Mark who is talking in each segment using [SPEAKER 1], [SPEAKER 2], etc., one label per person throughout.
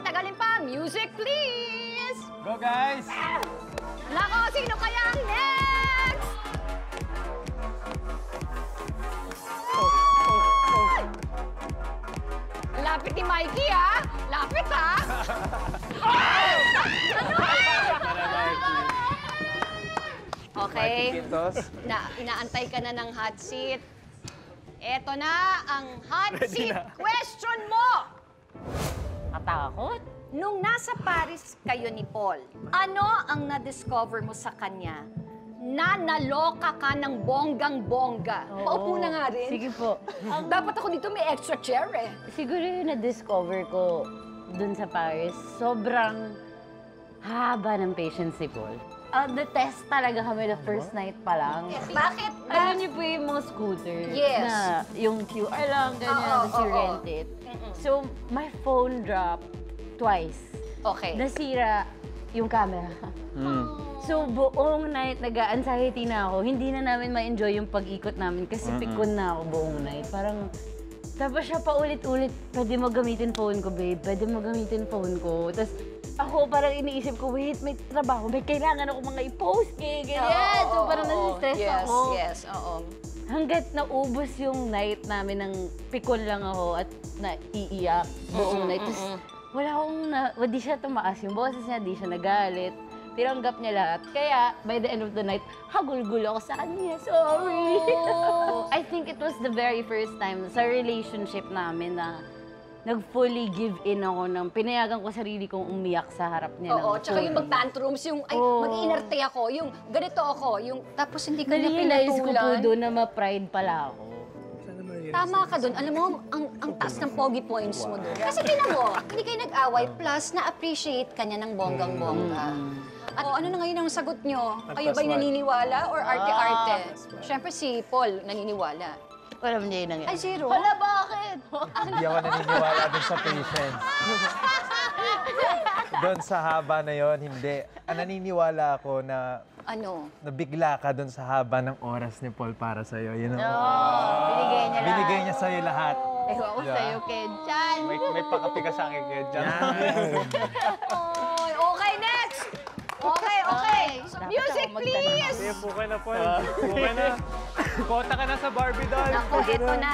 [SPEAKER 1] patagalin pa. Music, please!
[SPEAKER 2] Go, guys!
[SPEAKER 1] Nako, sino kaya ang next? Lapit ni Mikey, ha? Lapit, ha? Okay. Inaantay ka na ng hot seat. Eto na ang hot seat question mo!
[SPEAKER 3] Matakot?
[SPEAKER 1] Nung nasa Paris kayo ni Paul, ano ang na-discover mo sa kanya na naloka ka ng bonggang-bongga? Paupo na nga rin.
[SPEAKER 3] Sige po.
[SPEAKER 1] Dapat ako dito may extra chair eh.
[SPEAKER 3] Siguro yung na-discover ko dun sa Paris, sobrang haba ng patience ni Paul. The test talaga kami the first night pa lang.
[SPEAKER 1] Bakit?
[SPEAKER 3] Alam niyo po yung mga scooter
[SPEAKER 1] Yes.
[SPEAKER 3] na yung QR lang, ganyan, tapos you rent it. So, my phone dropped twice.
[SPEAKER 1] Okay.
[SPEAKER 3] Nasira yung camera. So, buong night, nag-anxiety na ako. Hindi na namin ma-enjoy yung pag-ikot namin kasi pikon na ako buong night. Parang, tapos siya paulit-ulit, pwede mo gamitin phone ko, babe. Pwede mo gamitin phone ko. Tapos, ako parang iniisip ko, wait, may trabaho, may kailangan ako mga i-post, ganyan. So, parang nasistress ako.
[SPEAKER 1] Yes, oo.
[SPEAKER 3] Hanggat naubos yung night namin ng pikon lang ako at naiiyak buong night. Tapos, wala akong di siya tumaas yung boses niya, di siya nagalit. Tinanggap niya lahat. Kaya, by the end of the night, hagulgulo ako sa kanya. Sorry! I think it was the very first time sa relationship namin na nag-fully give in ako ng pinayagan ko sarili kong umiyak sa harap niya.
[SPEAKER 1] Oo, tsaka yung mag-tantrums, yung ay, mag-iinarte ako, yung ganito ako, yung tapos hindi ka niya
[SPEAKER 3] Nare-realize ko po
[SPEAKER 1] pinatulan.
[SPEAKER 3] doon na ma-pride pala ako.
[SPEAKER 1] Tama ka doon. Alam mo, ang taas ng pogi points mo doon. Kasi tinan mo, hindi kayo nag-away, plus na-appreciate ka niya ng bonggang-bongga. At ano na ngayon ang sagot nyo? Kayo ba'y naniniwala or arte-arte? Siyempre si Paul naniniwala.
[SPEAKER 3] Alam niya yun ang
[SPEAKER 1] Ay, zero?
[SPEAKER 3] Hala, bakit?
[SPEAKER 2] Hindi ako naniniwala dun sa patience. Doon sa haba na yon, hindi. Naniniwala ako na
[SPEAKER 1] Ano?
[SPEAKER 2] nabigla ka doon sa haba ng oras ni Paul para sa'yo. You know?
[SPEAKER 3] Binigay niya lahat.
[SPEAKER 2] Binigay niya sa'yo lahat.
[SPEAKER 3] Ewan ko sa'yo, Ken-chan.
[SPEAKER 4] May pakapi ka sa akin, kaya dyan.
[SPEAKER 1] Okay, next! Okay. So, music, please!
[SPEAKER 4] Sige, bukay na, Paul. Bukay na. Kota ka na sa Barbie doll.
[SPEAKER 1] Naku, eto na.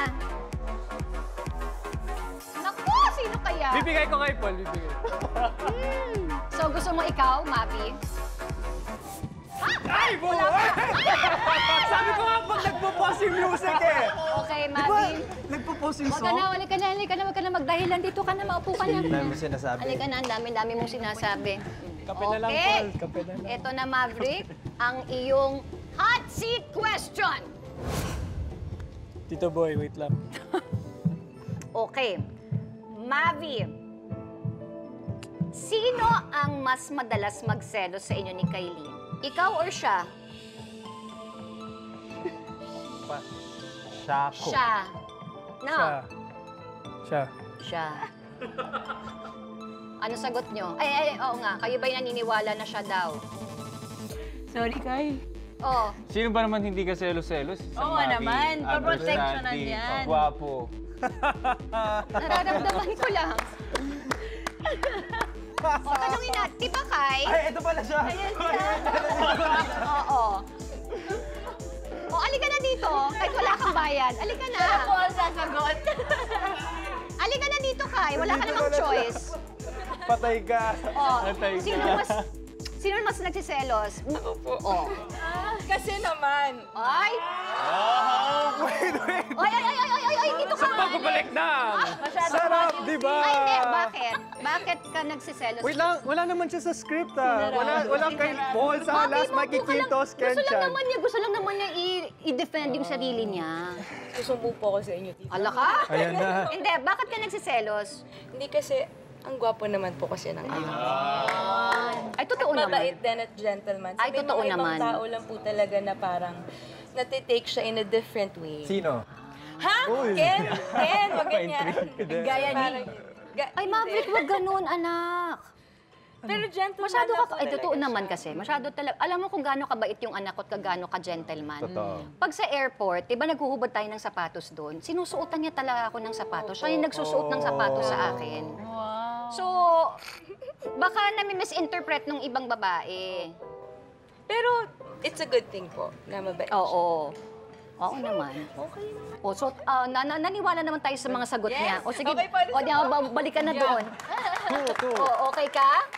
[SPEAKER 1] Naku, sino kaya?
[SPEAKER 4] Bibigay ko kay Paul, bibigay.
[SPEAKER 1] So, gusto mo ikaw, Mavi?
[SPEAKER 4] Ay, buhay! Sabi ko nga pag nagpo-pause yung music eh.
[SPEAKER 1] Okay, Mavi.
[SPEAKER 4] Nagpo-pause yung
[SPEAKER 1] Huwag ka na magdahilan. Dito ka na, maupo ka na.
[SPEAKER 2] Hindi namin sinasabi.
[SPEAKER 1] Halika na, ang dami-dami mong sinasabi.
[SPEAKER 4] Kape na lang,
[SPEAKER 1] Okay.
[SPEAKER 4] Paul. Kape na lang.
[SPEAKER 1] Ito na, Maverick, ang iyong hot seat question.
[SPEAKER 4] Tito Boy, wait lang.
[SPEAKER 1] Okay. Mavi, sino ang mas madalas magselos sa inyo ni Kailin? Ikaw or siya?
[SPEAKER 2] Siya ako.
[SPEAKER 1] Siya. No.
[SPEAKER 4] Siya.
[SPEAKER 1] Ano sagot nyo? Ay, oo nga. Kayo ba'y naniniwala na siya daw?
[SPEAKER 3] Sorry, Kai.
[SPEAKER 1] Oh.
[SPEAKER 4] Sino ba naman hindi ka selos-selos?
[SPEAKER 3] Oo naman. Pa-protectionan yan.
[SPEAKER 4] Gwapo.
[SPEAKER 1] Nararamdaman ko lang. O, tanungin natin. Di ba, Kai?
[SPEAKER 2] Ay, ito pala siya.
[SPEAKER 1] Oo. O, alika na dito. Kahit wala kang bayad. Alika na.
[SPEAKER 3] Ako ang sasagot.
[SPEAKER 1] Alika na dito, Kai. Wala ka namang choice.
[SPEAKER 2] Patay ka.
[SPEAKER 1] O,
[SPEAKER 4] Patay ka.
[SPEAKER 1] sino mas nagsiselos? Ako po. O.
[SPEAKER 3] Kasi naman.
[SPEAKER 1] Ay!
[SPEAKER 2] Wait.
[SPEAKER 1] Ay, dito ka.
[SPEAKER 4] Pagpabalik na!
[SPEAKER 2] Sarap, di ba?
[SPEAKER 1] Ay, hindi. Bakit? Bakit ka nagsiselos?
[SPEAKER 2] Wait lang, wala naman siya sa script ah. Walang kay Paul sa
[SPEAKER 1] Mami,
[SPEAKER 2] last
[SPEAKER 1] maupo ka lang.
[SPEAKER 2] Makikintos, Ken-chan.
[SPEAKER 1] Gusto lang naman niya i-defend yung sarili niya.
[SPEAKER 5] Susumbo po ako sa inyo, tita.
[SPEAKER 1] Ala ka?
[SPEAKER 2] Ayan na.
[SPEAKER 1] Hindi, bakit ka nagsiselos?
[SPEAKER 5] Hindi kasi, ang gwapo naman po kasi ng ano.
[SPEAKER 1] Ay, totoo
[SPEAKER 5] Mabait
[SPEAKER 1] naman.
[SPEAKER 5] din at gentleman.
[SPEAKER 1] Ay, totoo
[SPEAKER 5] mga
[SPEAKER 1] naman.
[SPEAKER 5] ibang tao lang po talaga na parang natitake siya in a different way.
[SPEAKER 2] Sino?
[SPEAKER 5] Ha?
[SPEAKER 2] Uy.
[SPEAKER 5] Ken, wag ganyan.
[SPEAKER 1] Gaya ni... Ay, Maverick, wag ganun, anak.
[SPEAKER 5] Pero gentleman
[SPEAKER 1] Masyado
[SPEAKER 5] lang
[SPEAKER 1] ka...
[SPEAKER 5] po
[SPEAKER 1] Ay, totoo
[SPEAKER 5] talaga
[SPEAKER 1] naman
[SPEAKER 5] siya.
[SPEAKER 1] kasi. Masyado talaga... Alam mo kung gaano kabait yung anak ko at gaano ka-gentleman.
[SPEAKER 2] Totoo.
[SPEAKER 1] Pag sa airport, di ba naghuhubad tayo ng sapatos doon? Sinusuotan niya talaga ako ng sapatos. Siya yung nagsusuot ng sapatos sa akin.
[SPEAKER 3] Wow.
[SPEAKER 1] So, baka nami-misinterpret ng ibang babae.
[SPEAKER 5] Pero, it's a good thing po na mabait siya.
[SPEAKER 1] Oo. Oo naman.
[SPEAKER 5] Okay naman.
[SPEAKER 1] O, so, naniwala naman tayo sa mga sagot
[SPEAKER 5] Yes.
[SPEAKER 1] niya. O, sige.
[SPEAKER 5] Okay, pwede
[SPEAKER 1] O, di, balikan na doon. O, okay ka?